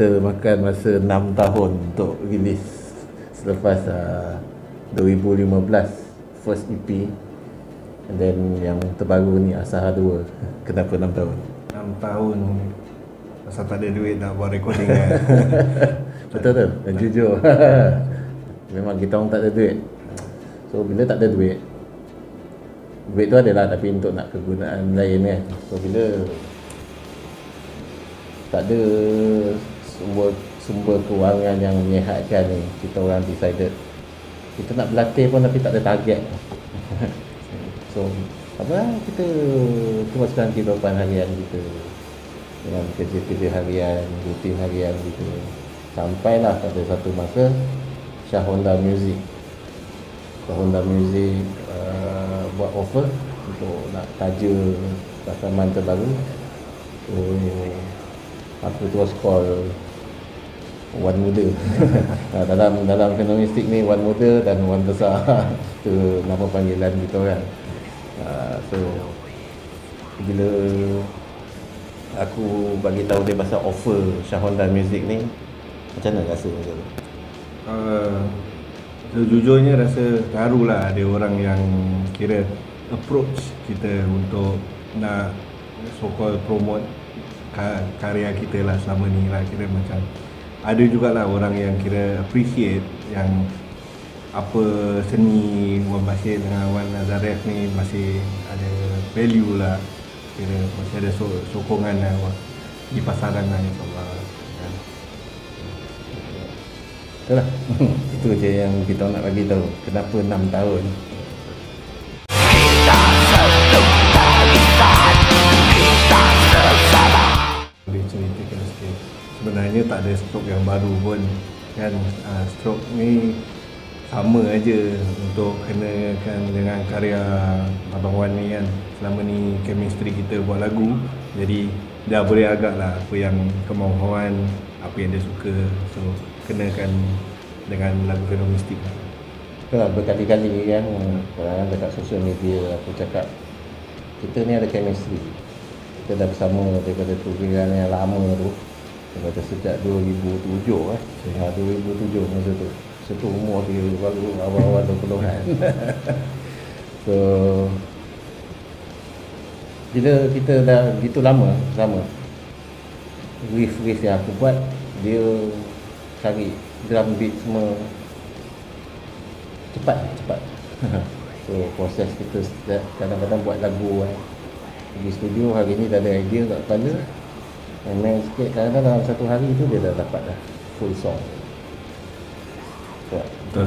kita makan masa 6 tahun untuk release selepas 2015 first EP, and then yang terbaru ni Asaha 2. Kenapa 6 tahun? 6 tahun pasal tak ada duit nak buat recording kan. Betul tu, dan jujur. Memang kita orang tak ada duit. So bila tak ada duit tu adalah, tapi untuk nak kegunaan lain kan. So bila tak ada sumber kewangan yang menyehatkan ni, kita orang decided kita nak berlatih pun tapi tak ada target. So kita teruskan kehidupan harian kita dengan kerja-kerja harian, rutin harian gitu. Sampailah pada satu masa Shah Honda Music buat offer untuk nak taja rakaman terbaru. So aku terus call Wan Muda. dalam fenomistik ni Wan Muda dan Wan Besar itu nama panggilan kita kan. So bila aku bagi tahu dia pasal offer Shah Honda Music ni, macam mana rasa macam tu? Sejujurnya rasa terharu lah ada orang yang kira approach kita untuk nak so-called promote karya kita lah selama ni lah. Kira macam ada jugalah orang yang kira appreciate yang apa seni Wan Bashir dengan Wan Nazareth ni masih ada value lah. Kira masih ada sokongan lah di pasaran lah, insyaAllah kan. Itulah. Itu je yang kita nak bagi tahu kenapa 6 tahun. Boleh ceritakan sikit. Sebenarnya tak ada stroke yang baru pun kan. Stroke ni sama aja untuk kenakan dengan karya Abang Wan ni kan. Selama ni chemistry kita buat lagu, jadi dah boleh agak lah apa yang kemauan, apa yang dia suka. So kenakan dengan lagu fenomistik lah. Itulah, berkali-kali kan dekat sosial media aku cakap kita ni ada chemistry. Kita dah bersama daripada program yang lama tu, daripada sejak 2007 2007 masa tu. Satu umur dia baru awal-awal 20-an. So bila kita dah gitu lama sama, riff yang aku buat, dia cari drum beat semua cepat. So proses kita kadang-kadang buat lagu di studio, hari ni dah ada idea kat kepala, main sikit, kadang-kadang dalam satu hari tu dia dah dapat dah full song. Betul.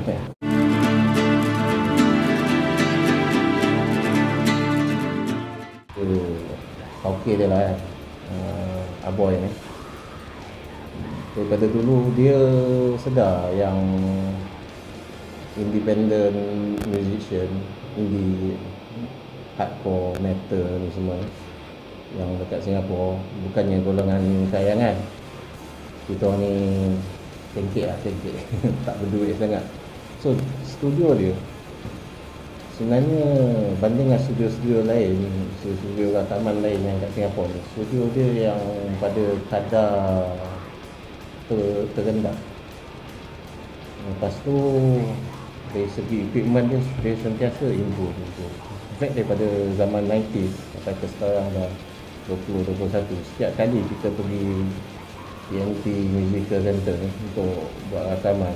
Okey dia lah Aboy ni. Daripada dulu dia sedar yang independent musician, indie, hardcore, metal ni semua yang dekat Singapura bukannya golongan sayangan. Kita ni tengkek tak berduit sangat. So studio dia sebenarnya banding dengan studio-studio lain, studio rakaman lain yang kat Singapura ni, studio dia yang pada kadar terendah. Lepas tu dari segi equipment dia sentiasa improve. In fact daripada zaman 90s sampai ke sekarang dah 2021, setiap kali kita pergi TNT Musical Center untuk buat rakaman,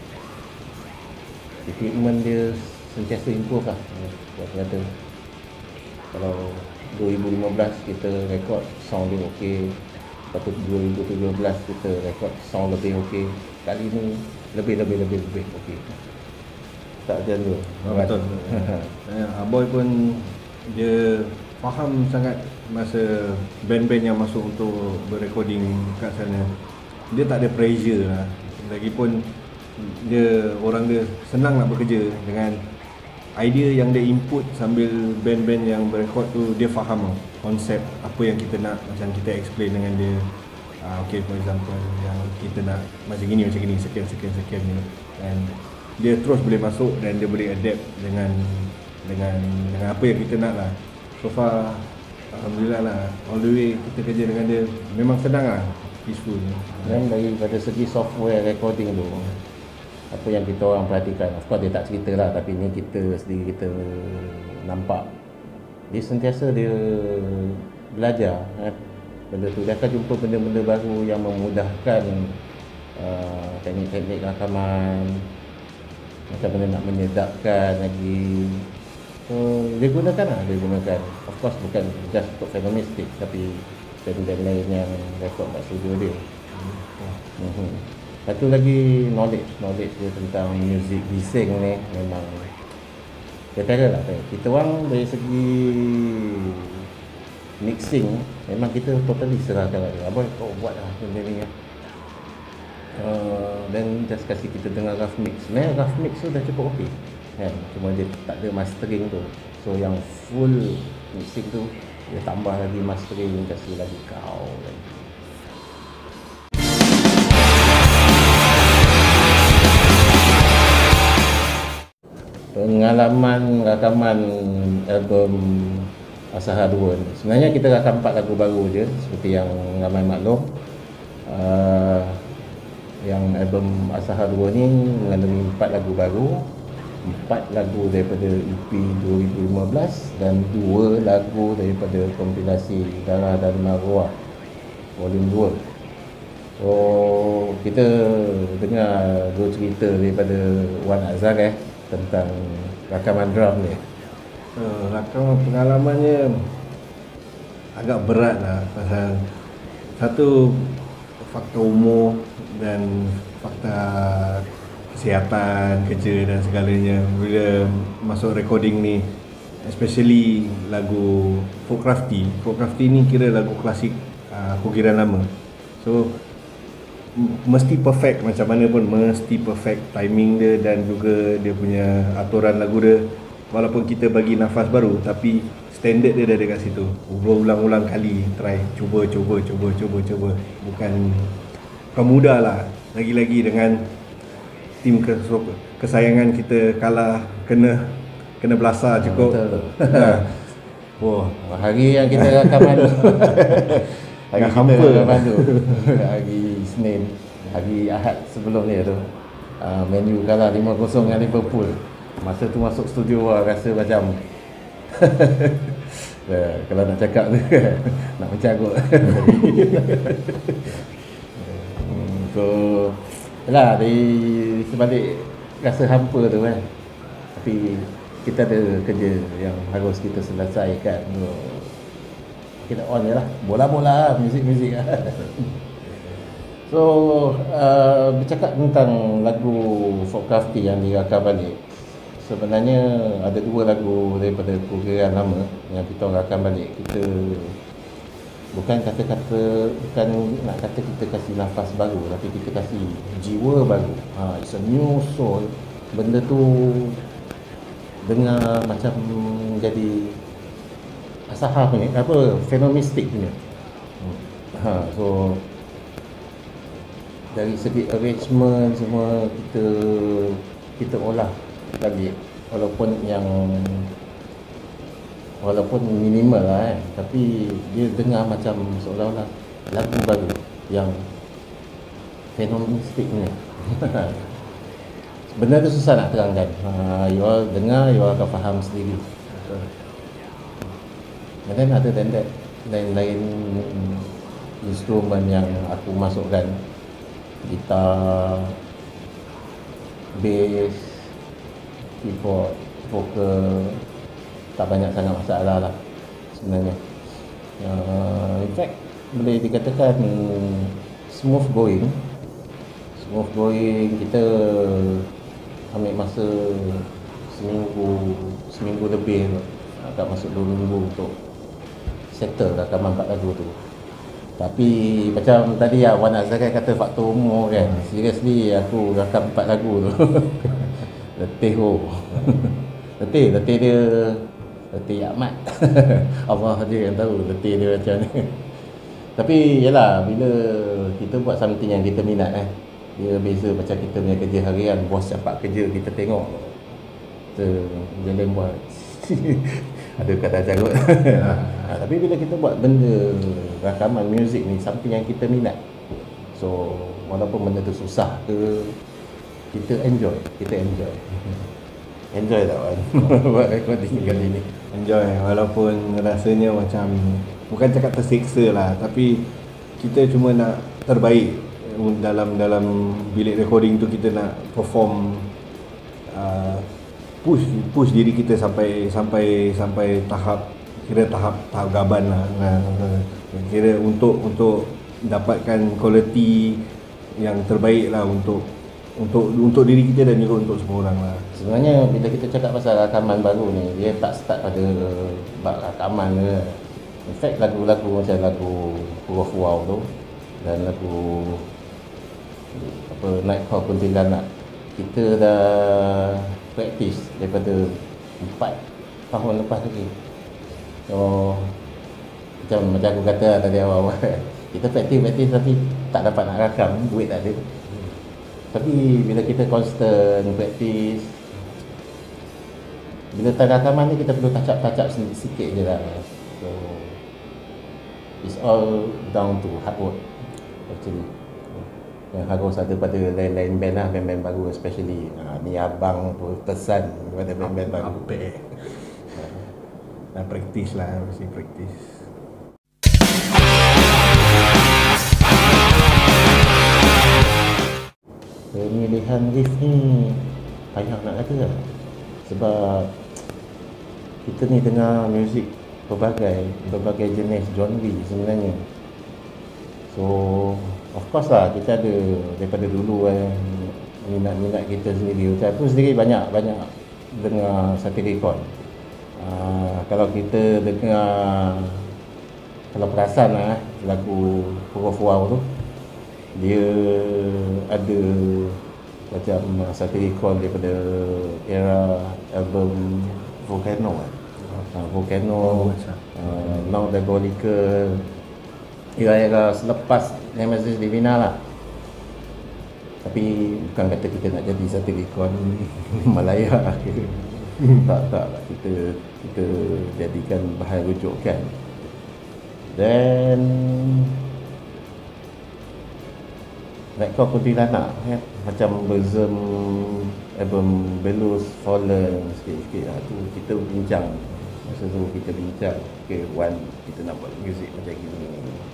equipment dia sentiasa improve lah. Buat kata kalau 2015 kita rekod sound dia okey, lepas tu 2017 kita rekod sound lebih okey, kali ni lebih okey. Tak macam tu. Betul. Aboy pun dia faham sangat masa band-band yang masuk untuk berrecording kat sana. Dia tak ada pressure lah. Lagipun orang dia senang nak bekerja dengan idea yang dia input sambil band-band yang berekod tu, dia faham konsep apa yang kita nak. Macam kita explain dengan dia, okay, for example yang kita nak macam gini, sekian ni, dan dia terus boleh masuk dan dia boleh adapt dengan apa yang kita nak lah. So far alhamdulillah lah, all the way kita kerja dengan dia memang senang lah. peaceful. Dan daripada segi software recording tu, apa yang kita orang perhatikan, of course dia tak cerita lah, tapi ni kita sendiri kita nampak dia sentiasa dia belajar kan? Benda tu dia akan jumpa benda-benda baru yang memudahkan teknik-teknik rakaman, macam mana nak menyedapkan lagi. So dia gunakan lah, dia gunakan, of course bukan just untuk Phenomistic, tapi band-band lain yang rekod kat studio dia. Satu lagi knowledge dia tentang music bising ni memang kata lah, kita orang dari segi mixing memang kita totally serahkan kat dia. Abang kau buat lah benda ni dan just kasih kita dengar rough mix. Sebenarnya rough mix tu dah cukup okey kan, cuma dia tak ada mastering tu. So yang full mixing tu dia tambah lagi mastering, kasih lagi kau lagi. Pengalaman rakaman album Asaha 2 ni, sebenarnya kita rakam 4 lagu baru je seperti yang ramai maklum. Yang album Asaha 2 ni mengandungi 4 lagu baru, 4 lagu daripada EP 2015 dan 2 lagu daripada kompilasi Darah dan Marwah Volume 2. So kita dengar dua cerita daripada Wan Azhar tentang rakaman drum ni. Rakaman pengalamannya agak berat lah, pasal satu faktor umur dan fakta kesihatan, kerja dan segalanya. Bila masuk recording ni, especially lagu Folk Crafty ni kira lagu klasik aku kira lama. So mesti perfect, macam mana pun mesti perfect timing dia dan juga dia punya aturan lagu dia. Walaupun kita bagi nafas baru, tapi standard dia dah ada kat situ. Berulang-ulang kali try, cuba. Bukan mudah lah. Lagi-lagi dengan tim kesayangan kita kalah, kena belasah cukup. Wah, hari yang kita rakaman hari kita rakaman tu hari Isnin, hari Ahad sebelum ni tu, Man U kalah 5-0 dengan Liverpool. Masa tu masuk studio rasa macam kalau nak cakap tu nak mencarut. So lah, dari sebalik rasa hampa tu kan, tapi kita ada kerja yang harus kita selesaikan. Kita on je lah, bola-bola, muzik-muzik lah. So bercakap tentang lagu Folk Crafty yang dirakam balik, sebenarnya ada 2 lagu daripada program lama yang kita rakam balik. Kita bukan nak kata kita kasih nafas baru, tapi kita kasih jiwa baru. It's a new soul. Benda tu dengar macam jadi Asaha punya, Phenomistic punya. So dari segi arrangement semua kita olah lagi, walaupun minimal lah tapi dia dengar macam seolah-olah lagu baru yang Phenomistic ni. Benda tu susah nak terangkan. You all dengar, you all akan faham sendiri. And then other than that, lain-lain instrumen yang aku masukkan, gitar, bass, keyboard, vokal, tak banyak sangat masalah lah sebenarnya. In fact boleh dikatakan smooth going. Kita ambil masa seminggu lebih, agak masuk 2 minggu untuk settle rakaman 4 lagu tu. Tapi macam tadi Wan Azhar kata faktor umur kan, seriously aku rakam 4 lagu tu letih dia amat. Allah dia yang tahu letih dia macam ni. Tapi yalah, bila kita buat something yang kita minat dia beza macam kita punya kerja harian, bos campak kerja kita tengok kita jalan buat ada kata carut. Tapi bila kita buat benda rakaman muzik ni, something yang kita minat, So walaupun benda tu susah ke, kita enjoy. Enjoy tak Wan? Buat recording kali ni. Enjoy, walaupun rasanya macam bukan cakap tersiksa lah, tapi kita cuma nak terbaik dalam bilik recording tu. Kita nak perform, push diri kita sampai tahap gaban lah. Kira untuk dapatkan kualiti yang terbaik lah untuk diri kita dan juga untuk semua orang lah. Sebenarnya bila kita cakap pasal rakaman baru ni, dia tak start pada bab rakaman ke. In fact lagu-lagu macam lagu Huruf Wow tu dan lagu Nightcall Kuntilanak, kita dah praktis daripada 4 tahun lepas lagi. So macam aku kata tadi awal-awal, kita praktis tapi tak dapat nak rakam, duit tak ada. Tapi bila kita constant praktis, bila tak rakaman ni kita perlu touch up sikit je lah. So it's all down to hard work actually, yang harus ada pada lain-lain band lah, band-band baru especially. Ni abang tu pesan kepada band-band baru, Dah praktis lah, mesti praktis. Pemilihan riff ni payah nak kata lah. Sebab kita ni dengar muzik berbagai jenis genre sebenarnya. So of course lah kita ada daripada dulu minat kita sendiri. Macam aku sendiri banyak dengar Satiricon. Kalau kita dengar, kalau perasan lagu Huruf Wow tu, dia ada macam Satiricon daripada era album Volcano, Now Diabolical, era selepas Nemesis Divina lah. Tapi bukan kata kita nak jadi Satiricon Malaya. tak lah, kita jadikan bahan rujukan. Dan Nightcall Kuntilanak macam Berzem, album Belus Fallen, sikit-sikit lah tu kita bincang. Masa tu kita bincang, okay, Wan, kita nak buat muzik macam gini.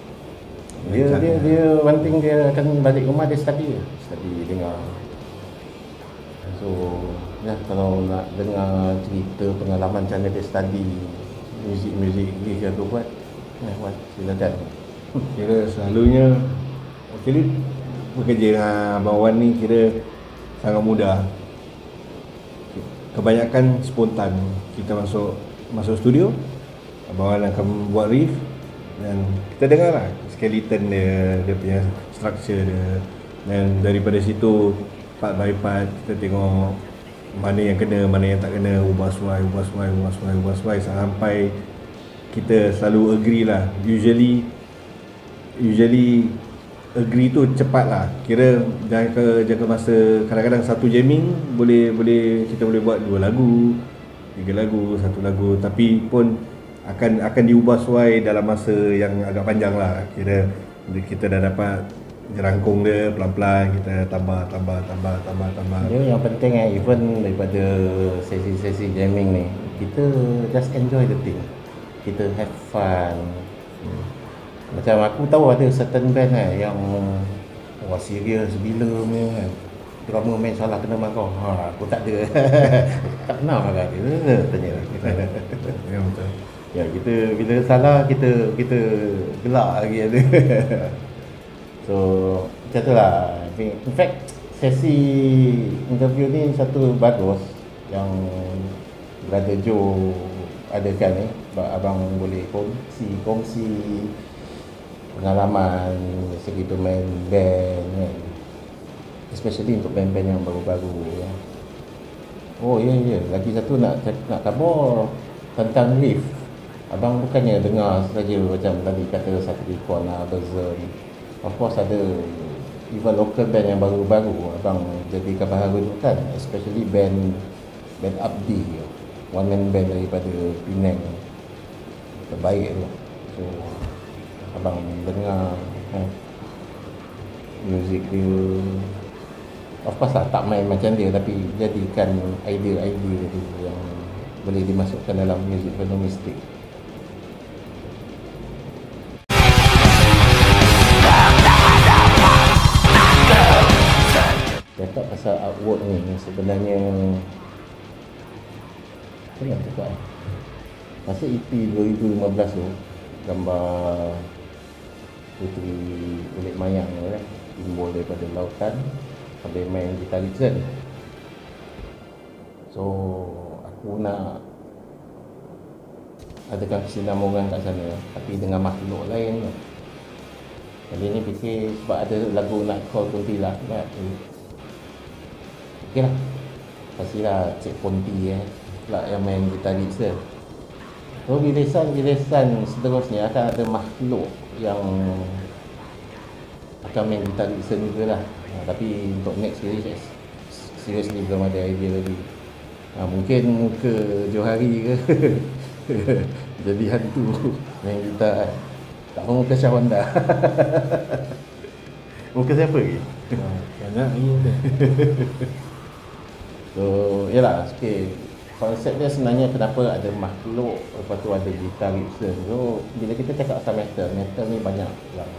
Dia one thing, dia akan balik rumah, dia study dengar. So ya, kalau nak dengar cerita pengalaman macam mana dia study muzik ni dia tu buat, Wan, silakan. Kira selalunya bekerja dengan Abang Wan ni kira sangat mudah. Kebanyakan spontan. Kita masuk studio, Abang Wan akan buat riff dan kita dengar lah skeleton dia punya structure dia, dan daripada situ part by part kita tengok mana yang kena, mana yang tak kena, ubah suai sampai kita selalu agree lah. Usually agree tu cepat lah. Kira jangka masa, kadang-kadang satu jamming kita boleh buat 2 lagu, 3 lagu, 1 lagu, tapi pun akan diubah suai dalam masa yang agak panjang lah. Kira kita dah dapat jerangkung dia, pelan-pelan kita tambah. Dia yang penting even daripada sesi jamming ni, kita just enjoy the thing, kita have fun. Macam aku tahu ada certain band yang serius bila punya drama main salah kena marah. Aku tak ada. Tak kenal marah dia. Tanya kita. Ya, betul. Ya, kita bila salah kita gelak lagi ada. So macam tu lah. In fact sesi interview ni satu bagus yang Brother Joe adakan ni. Abang boleh kongsi pengalaman segi bermain band kan, especially untuk band-band yang baru-baru ya. Oh ya, lagi satu nak khabar tentang riff. Abang bukannya dengar saja macam tadi kata Satiricon lah, Berzem. Of course ada even local band yang baru-baru abang jadikan bahan rujukan, especially band Abdi, one man band daripada Penang terbaik tu. So abang dengar Muzik dia, of course lah tak main macam dia, tapi jadikan idea-idea tu yang boleh dimasukkan dalam muzik fenomistik. Cakap pasal artwork ni sebenarnya macam mana cakap masa EP 2015 tu, gambar Puteri Kulit Mayang tu kan, timbul daripada lautan sampai main gitar Gibson. So aku nak adakan kesinambungan kat sana, tapi dengan makhluk lain tu. Kali ni fikir sebab ada lagu nak call Kuntilanak kan, okey lah, pastilah Cik Ponti pula yang main gitar Gibson. So giliran seterusnya akan ada makhluk yang akan main gitar Gibson juga lah. Tapi untuk next series seriously belum ada idea lagi. Mungkin muka Johari ke jadi hantu main gitar. Tak mahu muka Shah Honda. Muka siapa lagi? Banyak lagi tu. So yalah, okay. Konsep dia sebenarnya kenapa ada makhluk, lepas tu ada gitar Gibson. So bila kita cakap pasal metal ni banyak yang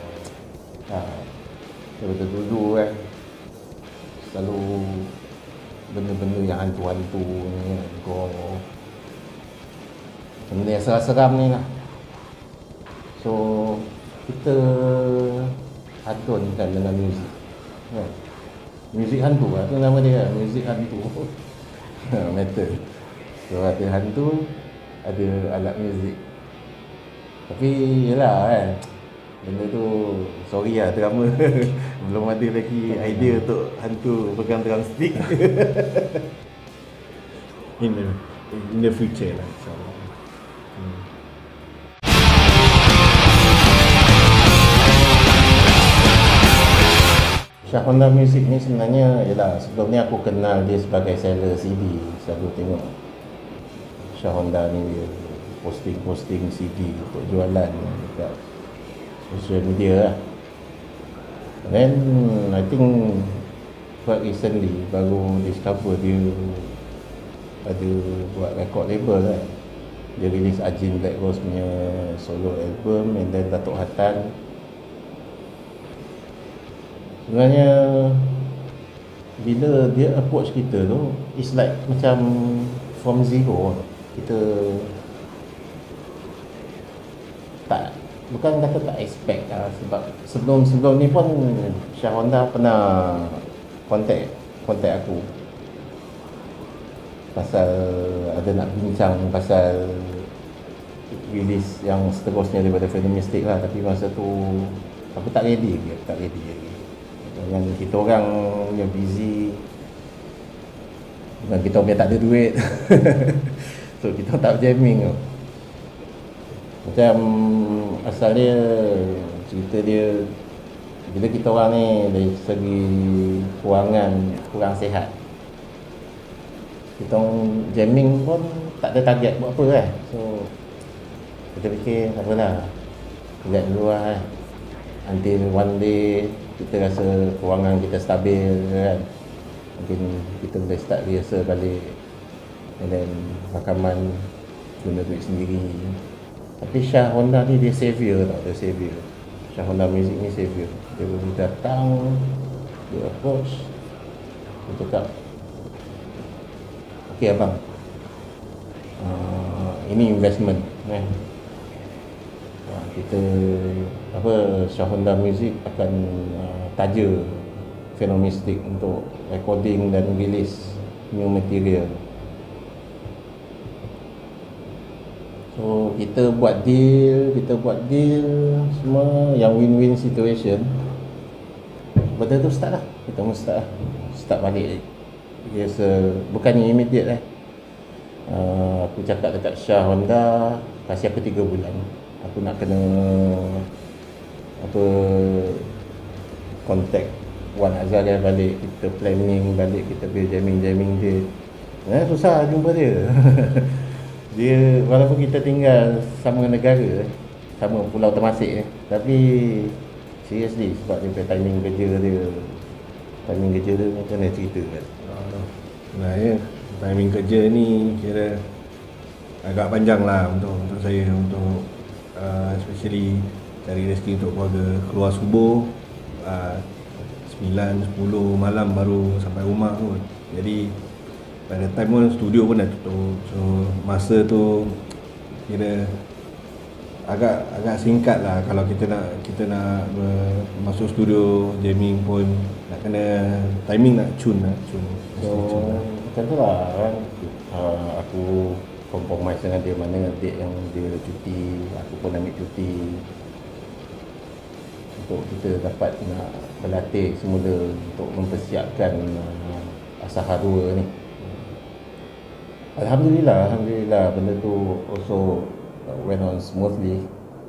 betul dulu kan, selalu benda-benda yang hantu-hantu ni, benda yang seram-seram ni lah. So kita adunkan dengan muzik kan? Muzik hantu lah, tu nama dia, muzik hantu. Metal. So ada hantu, ada alat muzik. Tapi yelah kan, benda tu sorry lah drama. Belum ada lagi idea untuk hantu pegang drum stick. in the future lah, insyaAllah. Shah Honda Music ni sebenarnya ialah sebelum ni aku kenal dia sebagai seller CD. Selalu tengok Shah Honda ni dia posting CD untuk jualan dekat social media lah. Then I think quite recently baru discover dia ada buat record label kan. Dia release Ajin Black Rose punya solo album, and then Datuk Hatan. Sebenarnya bila dia approach kita tu, it's like macam from zero. Kita tak, bukan kata tak expect lah, sebab sebelum ni pun Shah Honda pernah contact aku pasal ada nak bincang pasal release yang seterusnya daripada Fenomistik lah. Tapi masa tu aku tak ready lagi. Dengan kita orang yang busy, dengan kita orang tak ada duit. So kita tak jamming tu. Macam asal dia, cerita dia, bila kita orang ni dari segi kewangan kurang sihat, kita orang jamming pun tak ada target buat apa kan. So kita fikir tak apalah, lihat dulu lah kan, until one day kita rasa kewangan kita stabil kan, mungkin kita boleh start rehearsal balik, and then rakaman guna duit sendiri. Tapi Shah Honda ni dia savior tau, dia savior. Shah Honda Music ni savior. Dia boleh datang, dia approach, dia cakap, okey abang, ini investment kan. Kita Shah Honda Music akan taja Fenomistik untuk recording dan release new material. So kita buat deal semua yang win-win situation. Benda tu start lah, kita mesti start balik. Bukannya immediate aku cakap dekat Shah Honda, kasih aku 3 bulan. Aku nak kena contact Wan Azalia balik, kita planning balik, kita boleh jamming dia. Susah jumpa dia. Dia walaupun kita tinggal sama negara, sama pulau Temasek, tapi seriously, sebab dia punya timing kerja dia macam mana cerita kan? Sebenarnya timing kerja ni kira agak panjang lah untuk saya, untuk especially cari rezeki untuk keluarga. Keluar subuh 9-10 malam baru sampai rumah kot. Jadi pada time pun studio pun dah tutup. So masa tu kira agak singkat lah. Kalau kita nak masuk studio jamming pun nak kena timing, nak tune. So macam tu lah kan. Aku compromise dengan dia, mana date yang dia cuti, aku pun ambil cuti untuk kita dapat nak berlatih semula untuk mempersiapkan Asahara ni. Alhamdulillah benda tu also went on smoothly.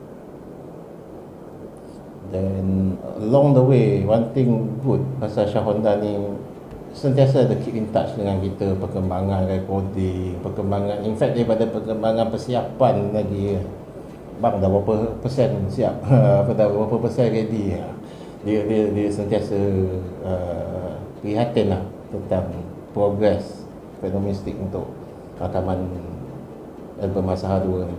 Then along the way, one thing good pasal Shah Honda ni, sentiasa ada keep in touch dengan kita, perkembangan recording, perkembangan, in fact daripada perkembangan persiapan lagi. Bang dah berapa persen siap? Dah berapa persen ready? Dia sentiasa prihatin lah tentang progress Fenomistik untuk rakaman album Asahara ni.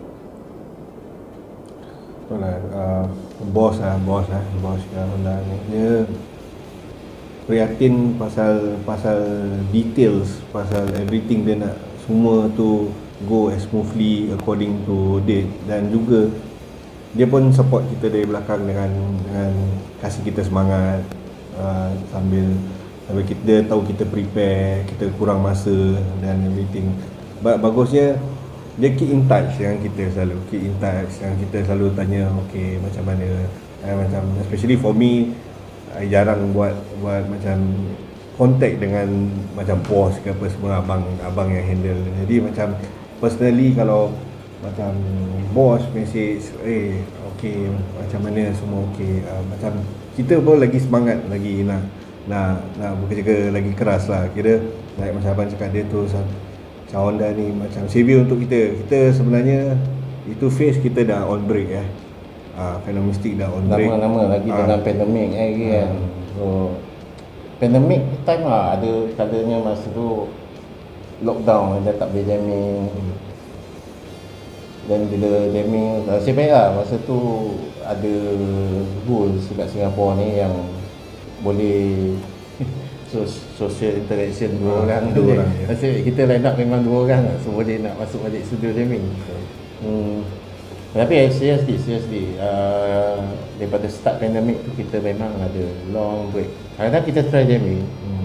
Betul lah, bos Shah Honda ni, dia prihatin pasal details, pasal everything. Dia nak semua tu go as smoothly according to date. Dan juga dia pun support kita dari belakang dengan kasih kita semangat, sambil dia tahu kita prepare, kita kurang masa dan everything. Bagusnya dia keep in touch dengan kita selalu, dengan kita selalu tanya okay macam mana, macam especially for me, jarang buat macam contact dengan macam bos ke apa semua, abang yang handle. Jadi macam personally kalau macam bos message okay macam mana semua okay, macam kita pun lagi semangat, lagi nak bekerja lagi keras lah. Kira like macam abang cakap, dia tu Shah Honda ni macam savior untuk kita sebenarnya. Itu phase kita dah on break Fenomistik dah on break lama-lama lagi dengan pandemik lagi kan. So pandemik time lah, ada kalanya masa tu lockdown, dia tak boleh jamming. Dan bila jamming, nasib baik lah masa tu ada rules dekat Singapura ni yang boleh social interaction dua orang. Nasib baik kita line up memang 2 orang lah, so boleh nak masuk balik studio jamming. Tapi seriously daripada start pandemik tu kita memang ada long break. Kadang-kadang kita try jamming,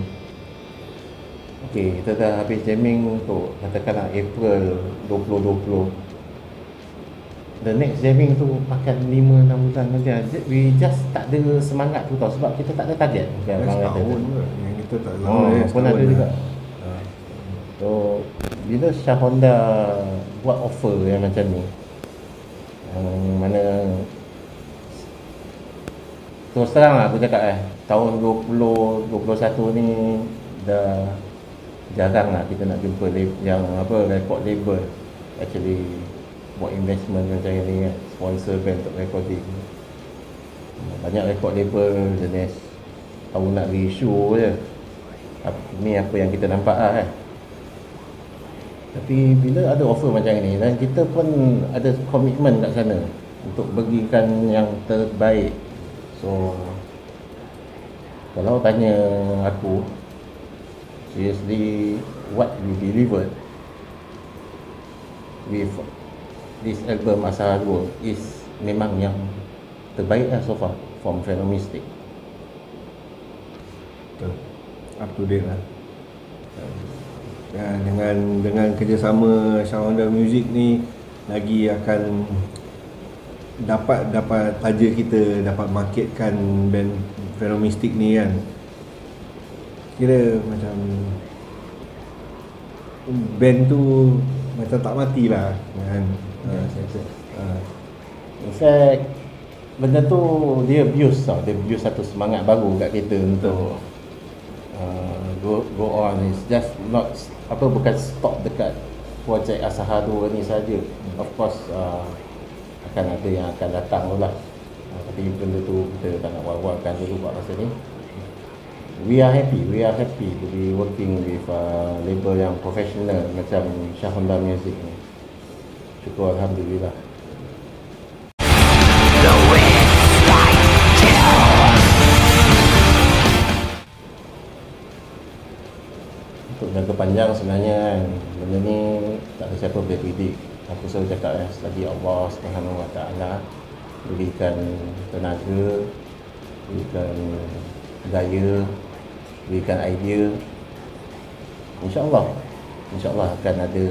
okay, kita dah habis jamming untuk katakanlah April 2020. The next jamming tu akan 5-6 bulan nanti. We just tak ada semangat tu tau, sebab kita tak ada target. Setahun yang kita tak tahu pun ada juga. So bila Shah Honda buat offer yang macam ni, yang mana terus terang lah aku cakap tahun 2021 ni dah jarang lah kita nak jumpa yang record label actually buat investment macam ni kan, sponsor band untuk recording. Banyak record label jenis tahu nak reissue je. Ni apa yang kita nampak lah kan. Tapi bila ada offer macam ni, dan kita pun ada komitmen kat sana untuk berikan yang terbaik. So kalau tanya aku, seriously what we delivered with this album Asahara is memang yang terbaik lah so far from Fenomistik. Betul, up to date lah. Dengan kerjasama Shah Honda Music ni lagi akan dapat taja kita, dapat marketkan band Fenomistik ni kan. Kira macam band tu macam tak mati lah kan. In fact benda tu dia abuse satu semangat baru kat kita untuk go on. It's just not bukan stop dekat projek Asahara ni saja. Of course akan ada yang akan datang lah Tapi benda tu kita tak nak war-warkan dulu buat masa ni. We are happy to be working with label yang professional macam Shah Honda Music ni. Syukur Alhamdulillah. Untuk jangka panjang sebenarnya kan, benda ni tak ada siapa boleh predict. Aku selalu cakap selagi Allah Subhanahu Wa Taala berikan tenaga, berikan daya, berikan idea, InsyaAllah akan ada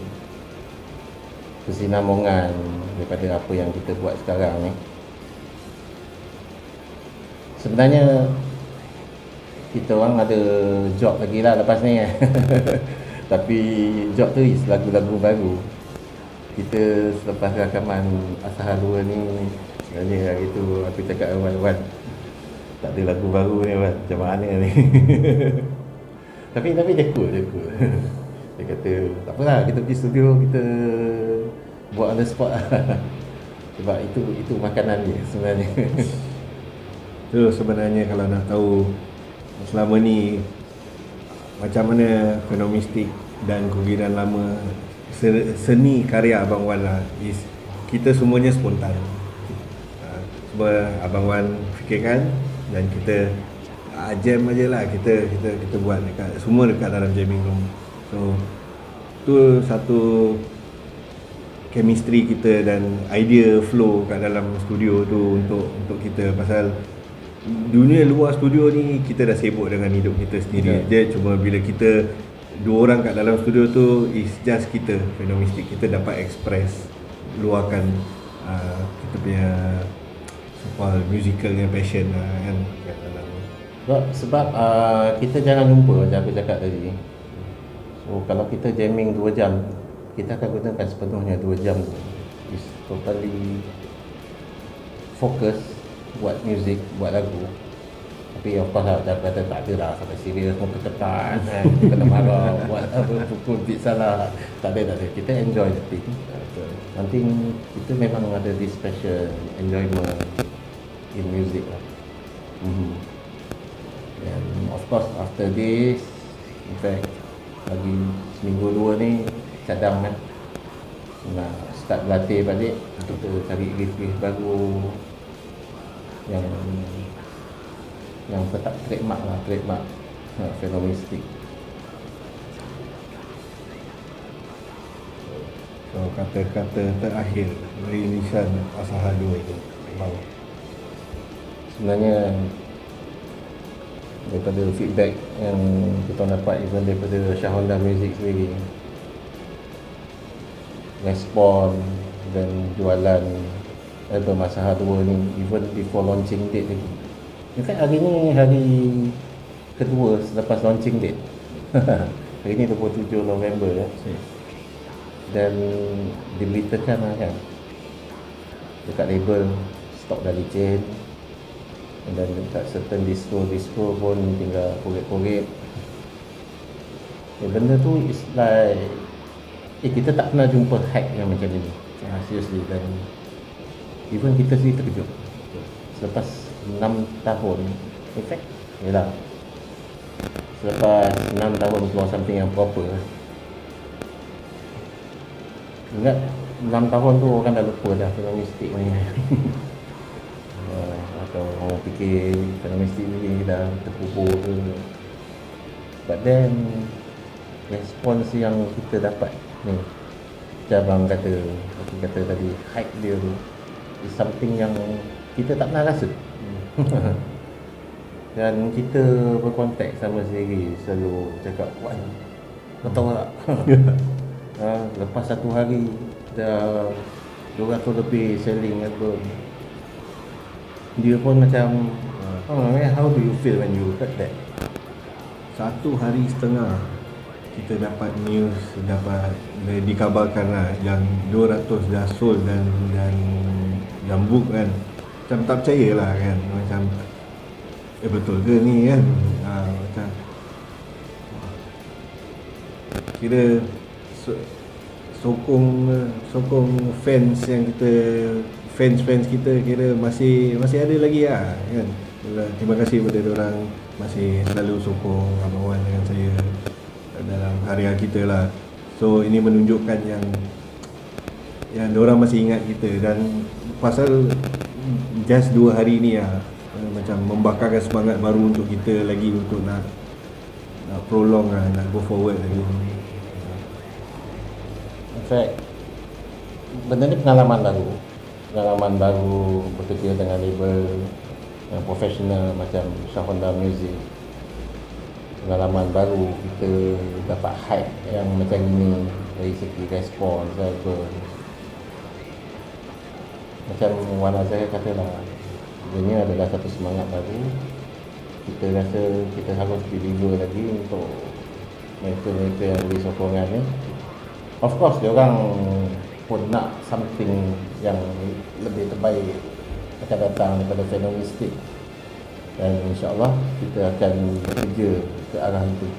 kesinambungan daripada apa yang kita buat sekarang ni. Sebenarnya kita orang ada job lagi lah lepas ni tapi job tu is lagu-lagu baru. Kita selepas rakaman Asahan 2 ni, sebenarnya hari tu aku cakap dengan Wan, tak ada lagu baru ni Wan, macam mana ni tapi dia cool dia kata tak apalah, kita pergi studio, kita buat on the spot sebab itu makanan dia sebenarnya. So sebenarnya kalau nak tahu selama ni macam mana Fenomistik dan Kugiran Lama, seni karya Abang Wan lah, is kita semuanya spontan. Semua Abang Wan fikirkan dan kita jam aje lah, kita buat semua dekat dalam jamming room. So tu satu chemistry kita dan idea flow kat dalam studio tu untuk kita. Pasal dunia luar studio ni kita dah sibuk dengan hidup kita sendiri. Dia cuma bila kita dua orang kat dalam studio tu, is just kita Fenomistik, kita dapat express, luahkan kita punya soal musicalnya passion kan kat dalam. Sebab kita jangan lupa macam aku cakap tadi. So kalau kita jamming 2 jam, kita akan gunakan sepenuhnya 2 jam tu is totally fokus buat music, buat lagu. Tapi of course lah, dah kata tak ada lah sampai serius, muka ketat kan, kena marah, buat apa, pukul beat salah. Tak ada. Kita enjoy the thing. Nanti kita memang ada this special enjoyment in music lah. And of course after this, in fact lagi seminggu 2 ni cadang kan, nak start berlatih balik, kita cari riff baru yang tetap trademark Fenomistik. So kata-kata terakhir dari Nisan Asahan 2 itu sebenarnya daripada feedback yang kita dapat, even daripada Shah Honda Music sendiri, respon dan jualan album Asahan 2 ni, even before launching date lagi. In fact hari ni hari kedua selepas launching date hari ni 27 November ya. Dan diberitakan lah kan dekat label stok dah licin, dan dekat certain distro pun tinggal korek-korek. Benda tu is like kita tak pernah jumpa hype yang macam ni. Seriously, dan even kita sendiri terkejut selepas 6 tahun. In fact, yelah, selepas 6 tahun keluar something yang proper. Ingat 6 tahun tu orang dah lupa dah Fenomistik ni atau orang fikir Fenomistik ni dah terkubur ke. But then respons yang kita dapat ni, macam abang kata tadi, hype dia tu is something yang kita tak pernah rasa. Dan kita berkontak sama sendiri, selalu cakap, "Wan, kau tahu tak? Lepas 1 hari dah 200 lebih selling album." Dia pun macam, how do you feel when you heard that? 1 hari setengah kita dapat news, dapat dikabarkan lah yang 200 dah sold dan book kan. Macam tak percaya lah kan, macam betul ke ni kan. Macam kira sokong fans yang kita, fans kita kira masih ada lagi lah kan. Terima kasih kepada diorang masih selalu sokong Abang Wan dengan saya dalam karya kita lah. So ini menunjukkan yang diorang masih ingat kita, dan pasal just 2 hari ni lah macam membakarkan semangat baru untuk kita lagi untuk nak prolong lah, nak go forward lagi. In fact, benda ni pengalaman baru bekerja dengan label yang profesional macam Shah Honda Music. Pengalaman baru, kita dapat hype yang macam ini dari segi respons apa. Macam Wan Azhar katalah, ini adalah satu semangat baru. Kita rasa kita harus deliver lagi untuk mereka-mereka yang beri sokongan ni. Of course, diorang pun nak something yang lebih terbaik akan datang daripada Fenomistik, dan insyaAllah kita akan bekerja ke arah itu.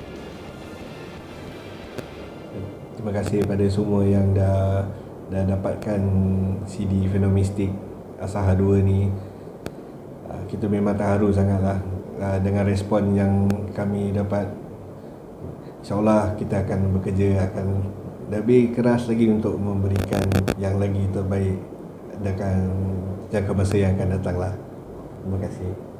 Terima kasih kepada semua yang dah dapatkan CD Fenomistik Asaha 2 ni. Kita memang terharu sangatlah dengan respon yang kami dapat. InsyaAllah kita akan bekerja, akan lebih keras lagi untuk memberikan yang lagi terbaik dengan jangka masa yang akan datang lah. Terima kasih.